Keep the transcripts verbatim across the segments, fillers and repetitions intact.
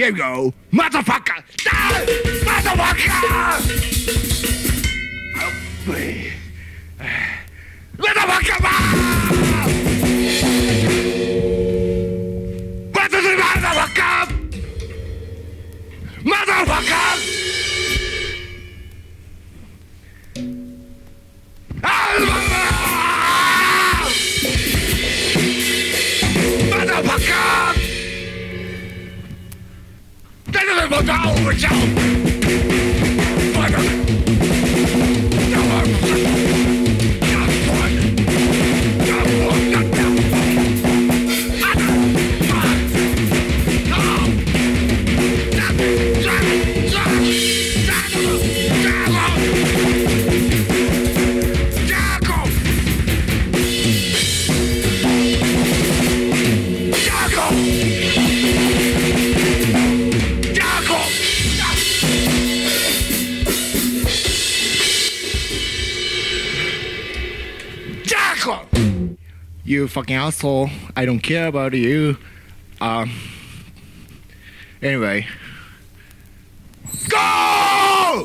Here we go. Motherfucker! Die! Motherfucker! Oh, boy. Motherfucker! Motherfucker! Motherfucker! Motherfucker! Đây là một đau của cháu. You fucking asshole. I don't care about you. Um. Anyway. Go!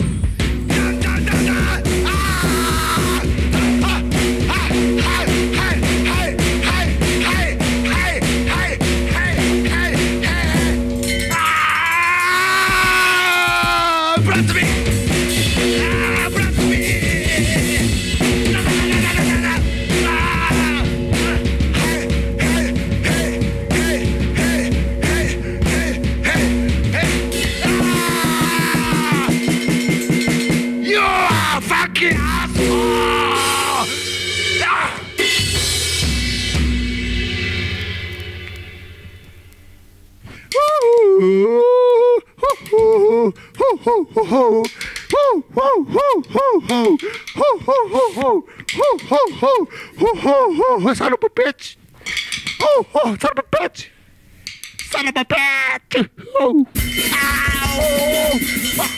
Son of a bitch! Oh, oh, son of a bitch! Son of a bitch! Oh! Ow! Oh!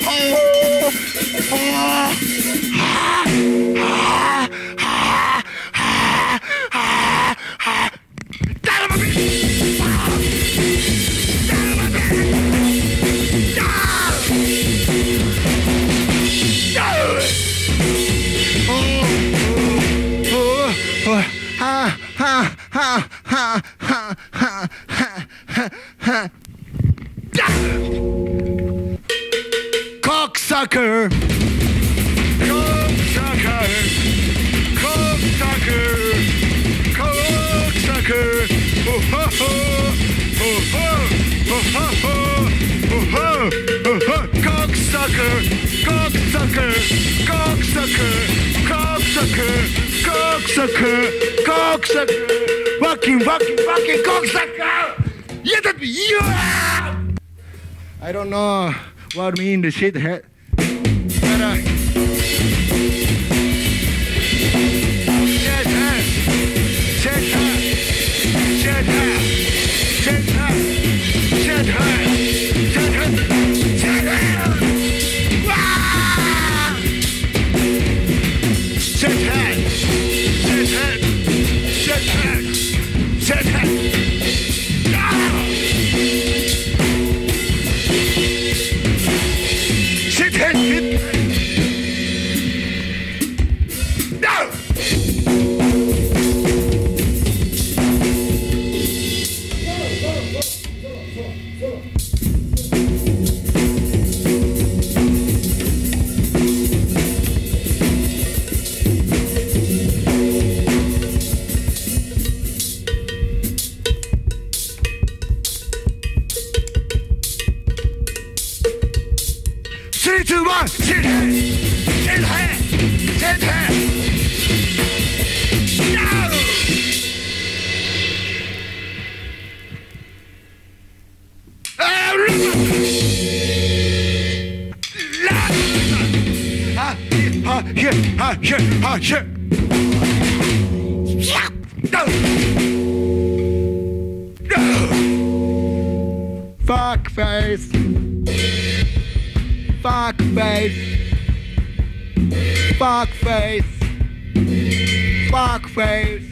Oh! Ah! Ah! Ah! Ah! Ah! Ah! Son of a bitch! Son of a bitch! Ha ha ha ha ha ha ha ha. Cocksucker! Cocksucker! Cocksucker! Cocksucker! Oh ho ho! Oh ho! Oh ho ho! Oh ho! Oh ho! Cocksucker! Cocksucker! Cocksucker! Cocksucker! Cocksucker! Cocksucker! Fucking, fucking, fucking cocksucker! Yeah, that yeah! I don't know what mean the shit head. But uh shit head! Shit head! Shit head! Shit head! Shit head! Shit head! Shit head! Wow! Shit head! Shit head! Shit head! Shit head! Shit head! No! Three, two, one, shit head! Shit head! Shit head! No! Ah, shit, ah, shit, ah, shit! No! No! Fuck face! Fuck face! Fuck face! Fuck face!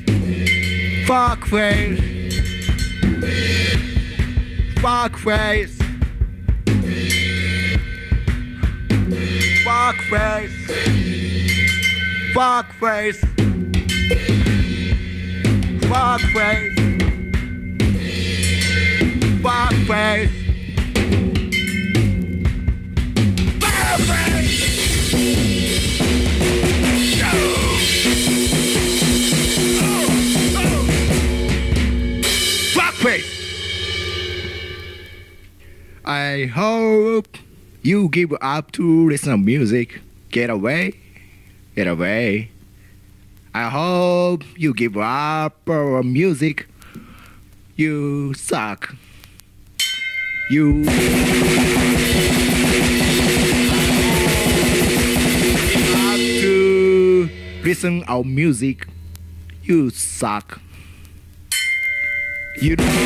Fuck face! Fuck face! Fuck face. Fuck face. Fuck face. Fuck face. Fuck face. No. Oh, oh. Fuck face. I hope you give up to listen to music. Get away. Get away. I hope you give up on music. You suck. You give up to listen our music. You suck. You know.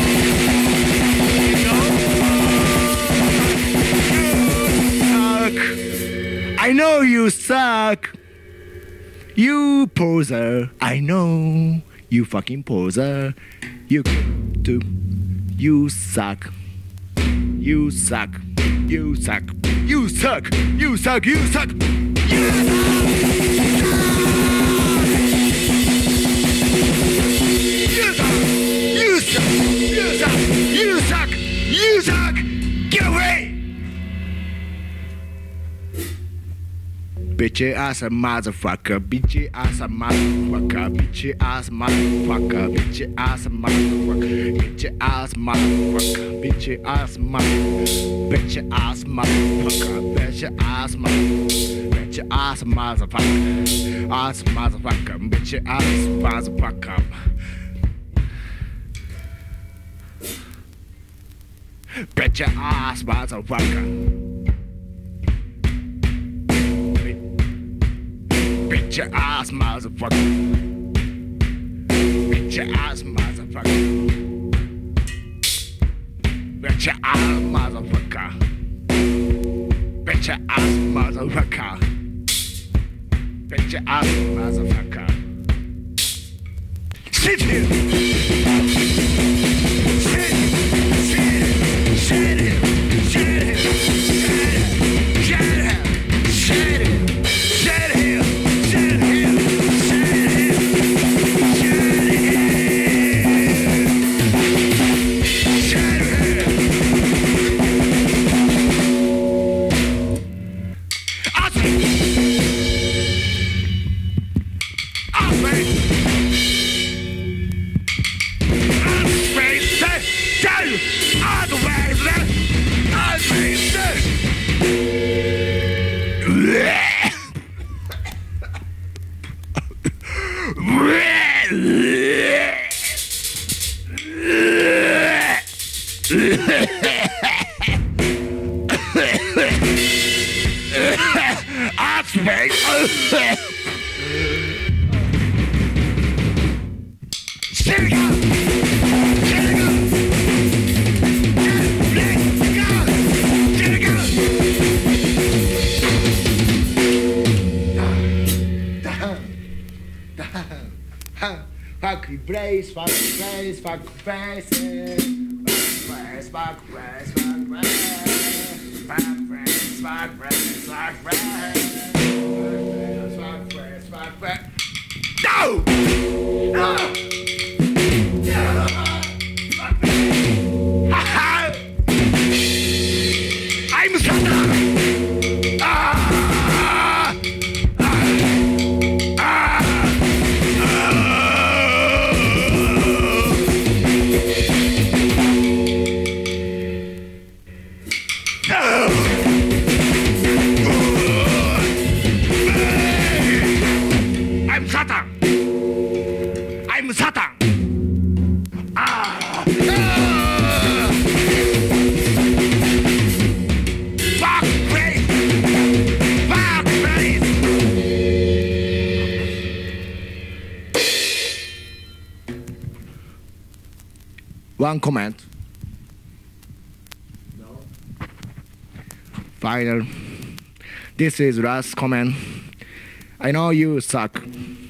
I know you suck. You poser. I know you fucking poser. You do. You suck. You suck. You suck. You suck. You suck. You suck. You suck. You suck. You suck. You suck. You suck. Get away. Bitch ass a motherfucker, bitch ass a motherfucker, bitch ass motherfucker, bitch ass motherfucker, bitch ass motherfucker, bitch ass motherfucker, bitch ass motherfucker, bitch ass motherfucker, bitch ass motherfucker, ass motherfucker, bitch ass motherfucker. Bitch ass motherfucker. Bitch ass motherfucker. Bitch ass motherfucker. Bitch ass motherfucker. Bitch ass motherfucker. Bitch ass motherfucker. Sit here. Sit here. Sit here. Sit here. Sit here. Sit here. Sit here. Fuck brace, fuck brace, fuck brace, brace, fuck brace, fuck brace, fuck brace, fuck brace, fuck brace, fuck brace, fuck brace. No! No! No! I'm Satan! Ah! I'm Satan! I'm Satan! Ah! Ah! Fuck face! Fuck face! One comment. No. Final. This is last comment. I know you suck.